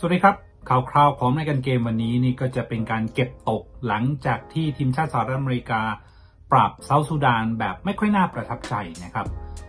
สวัสดีครับข่าวคราวของในการเกมวันนี้นี่ก็จะเป็นการเก็บตกหลังจากที่ทีมชาติสหรัฐอเมริกาปราบเซาท์ซูดานแบบไม่ค่อยน่าประทับใจนะครับ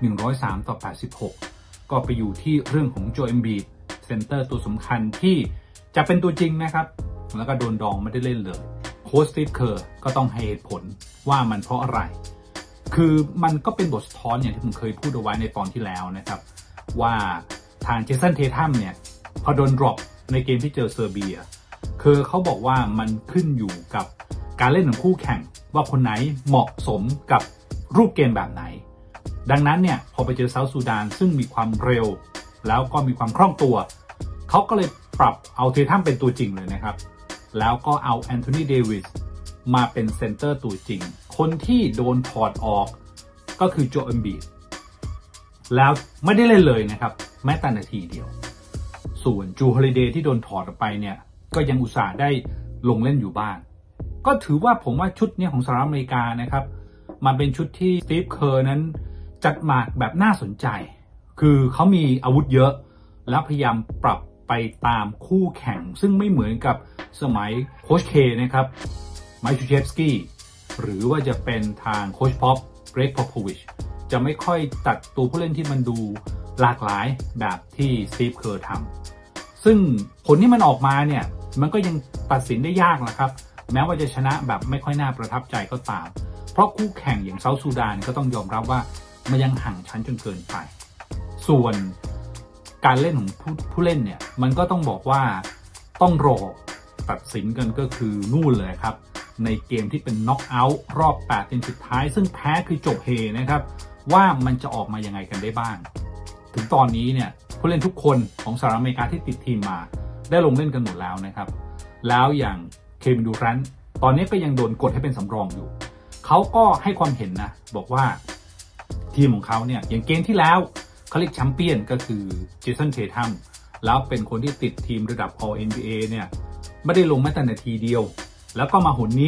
103-86ก็ไปอยู่ที่เรื่องของโจเอมบีดเซนเตอร์ตัวสำคัญที่จะเป็นตัวจริงนะครับแล้วก็โดนดองไม่ได้เล่นเลยโค้ชสตีฟเคอร์ก็ต้องให้เหตุผลว่ามันเพราะอะไรคือมันก็เป็นบทสะท้อนอย่างที่ผมเคยพูดเอาไว้ในตอนที่แล้วนะครับว่าทางเจสันเททัมเนี่ยพอโดนดรอปในเกมที่เจอเซอร์เบียคือเขาบอกว่ามันขึ้นอยู่กับการเล่นของคู่แข่งว่าคนไหนเหมาะสมกับรูปเกมแบบไหนดังนั้นเนี่ยพอไปเจอเซาท์ซูดานซึ่งมีความเร็วแล้วก็มีความคล่องตัวเขาก็เลยปรับเอาเททัมเป็นตัวจริงเลยนะครับแล้วก็เอาแอนโทนีเดวิสมาเป็นเซนเตอร์ตัวจริงคนที่โดนถอดออกก็คือโจเอมบีดแล้วไม่ได้เล่นเลยนะครับแม้แต่นาทีเดียวส่วนจูฮอลิเดย์ที่โดนถอดออกไปเนี่ยก็ยังอุตส่าห์ได้ลงเล่นอยู่บ้างก็ถือว่าผมว่าชุดนี้ของสหรัฐอเมริกานะครับมันเป็นชุดที่สตีฟเคอร์นั้นจัดมาแบบน่าสนใจคือเขามีอาวุธเยอะแล้วพยายามปรับไปตามคู่แข่งซึ่งไม่เหมือนกับสมัยโค้ชเคนะครับไมค์ชูเชฟสกี้หรือว่าจะเป็นทางโค้ชพ็อปเกรก พอพโพวิชจะไม่ค่อยตัดตัวผู้เล่นที่มันดูหลากหลายแบบที่สตีฟเคอร์ทำซึ่งผลที่มันออกมาเนี่ยมันก็ยังตัดสินได้ยากนะครับแม้ว่าจะชนะแบบไม่ค่อยน่าประทับใจก็ตามเพราะคู่แข่งอย่างเซาท์ซูดานก็ต้องยอมรับว่ามันยังห่างชั้นจนเกินไปส่วนการเล่นของผู้เล่นเนี่ยมันก็ต้องบอกว่าต้องรอตัดสินกันก็คือนู่นเลยครับในเกมที่เป็นน็อกเอาท์รอบ8ทีมสุดท้ายซึ่งแพ้คือจบเฮนะครับว่ามันจะออกมายังไงกันได้บ้างถึงตอนนี้เนี่ยผู้เล่นทุกคนของสหรัฐอเมริกาที่ติดทีมมาได้ลงเล่นกันหมดแล้วนะครับแล้วอย่างเควินดูแรนต์ตอนนี้ก็ยังโดนกดให้เป็นสำรองอยู่เขาก็ให้ความเห็นนะบอกว่าทีมของเขาเนี่ยอย่างเกมที่แล้วเขาเรียกแชมเปี้ยนก็คือเจสันเททัมแล้วเป็นคนที่ติดทีมระดับ All NBA เนี่ยไม่ได้ลงแม้แต่นาทีเดียวแล้วก็มาหนนี้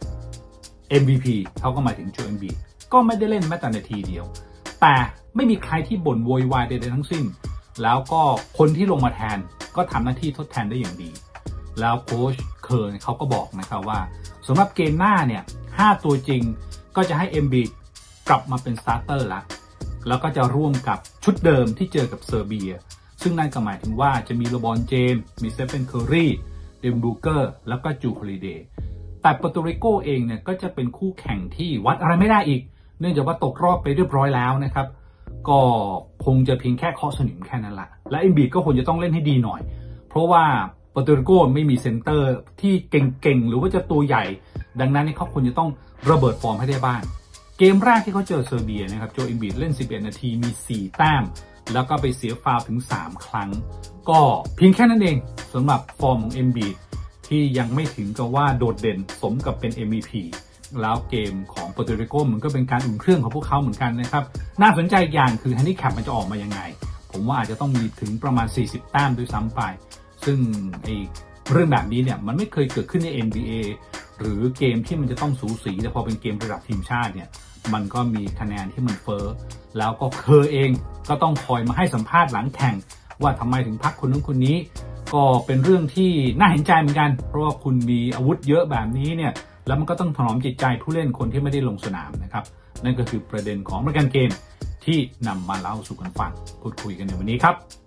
MVP เขาก็มาถึงโจเอมบีดก็ไม่ได้เล่นแม้แต่นาทีเดียวแต่ไม่มีใครที่บ่นโวยวายใดๆทั้งสิ้นแล้วก็คนที่ลงมาแทนก็ทำหน้าที่ทดแทนได้อย่างดีแล้วโค้ชเคอร์เขาก็บอกนะครับว่าสำหรับเกมหน้าเนี่ย5ตัวจริงก็จะให้เอมบีดกลับมาเป็นสตาร์เตอร์ละแล้วก็จะร่วมกับชุดเดิมที่เจอกับเซอร์เบียซึ่งนั่นก็หมายถึงว่าจะมีเลบรอนเจมส์มีสเตฟานเคอร์รีเดมบูเกอร์แล้วก็จูฮอลิเดย์แต่เปอร์โตริโกเองเนี่ยก็จะเป็นคู่แข่งที่วัดอะไรไม่ได้อีกเนื่องจากว่าตกรอบไปเรียบร้อยแล้วนะครับก็คงจะเพียงแค่เคาะสนิมแค่นั้นแหละและเอมบีดก็ควรจะต้องเล่นให้ดีหน่อยเพราะว่าเปอร์โตริโกไม่มีเซนเตอร์ที่เก่งๆหรือว่าจะตัวใหญ่ดังนั้นเขาควรจะต้องระเบิดฟอร์มให้ได้บ้างเกมแรกที่เขาเจอเซอร์เบียนะครับโจเอมบีดเล่น11นาทีมี4แต้มแล้วก็ไปเสียฟาวล์ถึง3ครั้งก็เพียงแค่นั้นเองสำหรับฟอร์มของเอมบีดที่ยังไม่ถึงกับว่าโดดเด่นสมกับเป็น MVP แล้วเกมของเปอร์โตริโกมันก็เป็นการอุ่นเครื่องของพวกเขาเหมือนกันนะครับน่าสนใจอย่างคือแฮนดิแคปมันจะออกมายังไงผมว่าอาจจะต้องมีถึงประมาณ40แต้มด้วยซ้ำไปซึ่งเรื่องแบบนี้เนี่ยมันไม่เคยเกิดขึ้นใน NBA หรือเกมที่มันจะต้องสูสีแต่พอเป็นเกมระดับทีมชาติเนี่ยมันก็มีคะแนนที่มันเฟ้อแล้วก็เคอเองก็ต้องคอยมาให้สัมภาษณ์หลังแข่งว่าทำไมถึงพักคนนู้นคนนี้ก็เป็นเรื่องที่น่าเห็นใจเหมือนกันเพราะว่าคุณมีอาวุธเยอะแบบนี้เนี่ยแล้วมันก็ต้องถนอมจิตใจผู้เล่นคนที่ไม่ได้ลงสนามนะครับนั่นก็คือประเด็นของรายการเกมที่นำมาเล่าสู่กันฟังพูดคุยกันในวันนี้ครับ